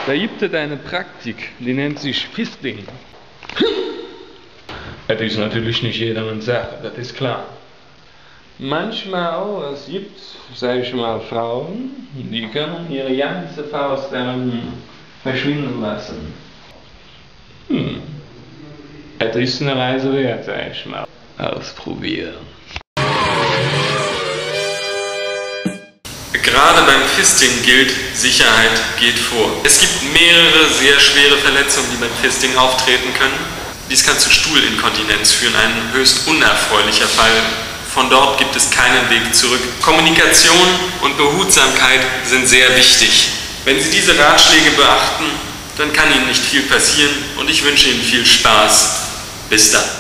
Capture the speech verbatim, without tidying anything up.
Da gibt es eine Praktik, die nennt sich Fisting. Das ist natürlich nicht jedermanns Sache, das ist klar. Manchmal auch, es gibt, sag ich mal, Frauen, die können ihre ganze Faust daran verschwinden lassen. Hm. Das ist eine Reise wert, sag ich mal. Ausprobieren. Gerade beim Fisting gilt, Sicherheit geht vor. Es gibt mehrere sehr schwere Verletzungen, die beim Fisting auftreten können. Dies kann zu Stuhlinkontinenz führen, ein höchst unerfreulicher Fall. Von dort gibt es keinen Weg zurück. Kommunikation und Behutsamkeit sind sehr wichtig. Wenn Sie diese Ratschläge beachten, dann kann Ihnen nicht viel passieren und ich wünsche Ihnen viel Spaß. Bis dann.